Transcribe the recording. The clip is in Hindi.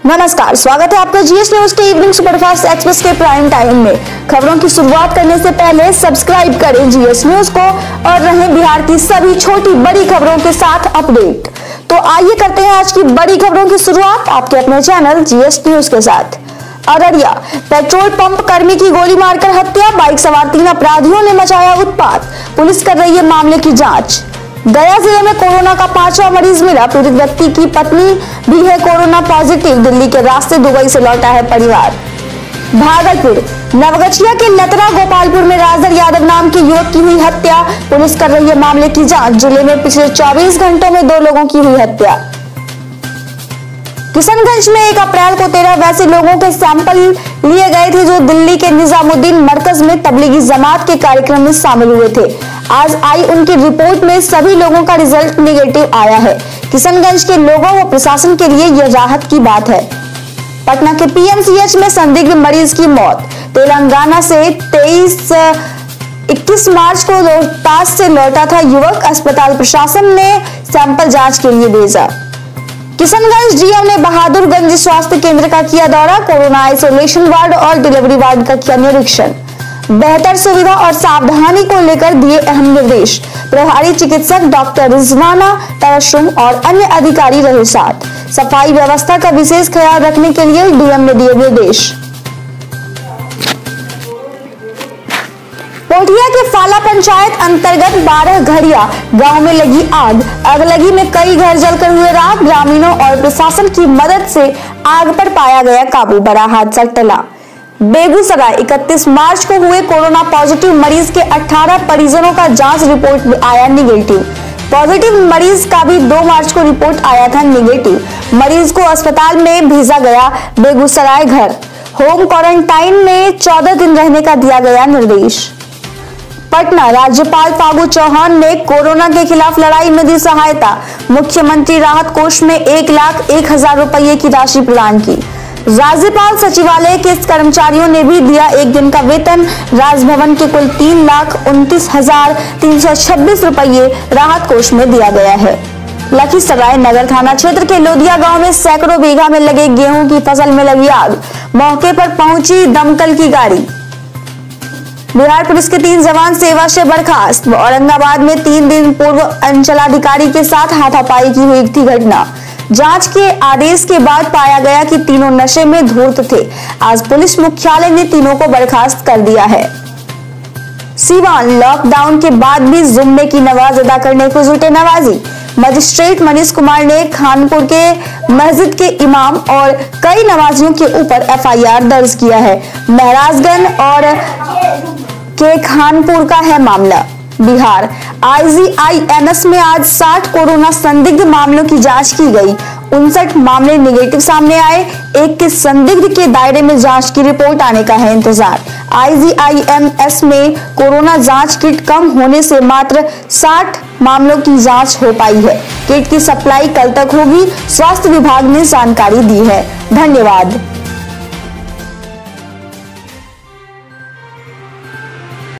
नमस्कार, स्वागत है आपका जीएस न्यूज के इवनिंग सुपरफास्ट एक्सप्रेस के प्राइम टाइम में। खबरों की शुरुआत करने से पहले सब्सक्राइब करें जीएस न्यूज को और रहें बिहार की सभी छोटी बड़ी खबरों के साथ अपडेट। तो आइए करते हैं आज की बड़ी खबरों की शुरुआत आपके अपने चैनल जीएस न्यूज के साथ। अररिया, पेट्रोल पंप कर्मी की गोली मारकर हत्या, बाइक सवार 3 अपराधियों ने मचाया उत्पात, पुलिस कर रही है मामले की जांच। गया जिले में कोरोना का 5वां मरीज मिला, पीड़ित व्यक्ति की पत्नी भी है कोरोना पॉजिटिव, दिल्ली के रास्ते दुबई से लौटा है परिवार। भागलपुर, नवगछिया के लतरा गोपालपुर में राजधर यादव नाम के युवक की हुई हत्या, पुलिस कर रही है मामले की जांच। जिले में पिछले 24 घंटों में 2 लोगों की हुई हत्या। किशनगंज में 1 अप्रैल को 13 वैसे लोगों के सैंपल लिए गए थे जो दिल्ली के निजामुद्दीन मरकज में तबलीगी जमात के कार्यक्रम में शामिल हुए थे। आज आई उनकी रिपोर्ट में सभी लोगों का रिजल्ट नेगेटिव आया है। किशनगंज के लोगों व प्रशासन के लिए यह राहत की बात है। पटना के पीएमसीएच में संदिग्ध मरीज की मौत। तेलंगाना से 21 मार्च को रोहतास से लौटा था युवक, अस्पताल प्रशासन ने सैंपल जांच के लिए भेजा। किशनगंज डीएम ने बहादुरगंज स्वास्थ्य केंद्र का किया दौरा, कोरोना आइसोलेशन वार्ड और डिलीवरी वार्ड का किया निरीक्षण। बेहतर सुविधा और सावधानी को लेकर दिए अहम निर्देश, प्रभारी चिकित्सक डॉक्टर रिजवाना तबस्सुम और अन्य अधिकारी रहे साथ। सफाई व्यवस्था का विशेष ख्याल रखने के लिए डीएम ने दिए निर्देश। पोठिया के फाला पंचायत अंतर्गत 12 घड़िया गांव में लगी आग, अगलगी में कई घर जलकर हुए राख। ग्रामीणों और प्रशासन की मदद से आग पर पाया गया काबू, बड़ा हादसा टला। बेगूसराय, 31 मार्च को हुए कोरोना पॉजिटिव मरीज के 18 परिजनों का जांच रिपोर्ट आया निगेटिव। पॉजिटिव मरीज का भी 2 मार्च को रिपोर्ट आया था निगेटिव। मरीज को अस्पताल में भेजा गया बेगूसराय घर। होम क्वारंटाइन में 14 दिन रहने का दिया गया निर्देश। पटना, राज्यपाल फागू चौहान ने कोरोना के खिलाफ लड़ाई में दी सहायता, मुख्यमंत्री राहत कोष में 1,01,000 रुपये की राशि प्रदान की। राज्यपाल सचिवालय के कर्मचारियों ने भी दिया 1 दिन का वेतन। राजभवन के कुल 3,29,326 रुपये राहत कोष में दिया गया है। लखीसराय नगर थाना क्षेत्र के लोदिया गांव में सैकड़ों बीघा में लगे गेहूं की फसल में लगी आग, मौके पर पहुंची दमकल की गाड़ी। बिहार पुलिस के 3 जवान सेवा से बर्खास्त। औरंगाबाद में 3 दिन पूर्व अंचलाधिकारी के साथ हाथापाई की हुई थी घटना। जांच के आदेश के बाद पाया गया कि तीनों नशे में धूर्त थे। आज पुलिस मुख्यालय ने तीनों को बर्खास्त कर दिया है। सीवान, लॉकडाउन के बाद भी जुम्मे की नमाज अदा करने को जुटे नवाजी। मजिस्ट्रेट मनीष कुमार ने खानपुर के मस्जिद के इमाम और कई नमाजियों के ऊपर एफआईआर दर्ज किया है। महराजगंज और के खानपुर का है मामला। बिहार, आईजीआईएमएस में आज 60 कोरोना संदिग्ध मामलों की जांच की गई। 59 मामले निगेटिव सामने आए। 1 के संदिग्ध के दायरे में जांच की रिपोर्ट आने का है इंतजार। आईजीआईएमएस में कोरोना जांच किट कम होने से मात्र 60 मामलों की जांच हो पाई है। किट की सप्लाई कल तक होगी, स्वास्थ्य विभाग ने जानकारी दी है। धन्यवाद।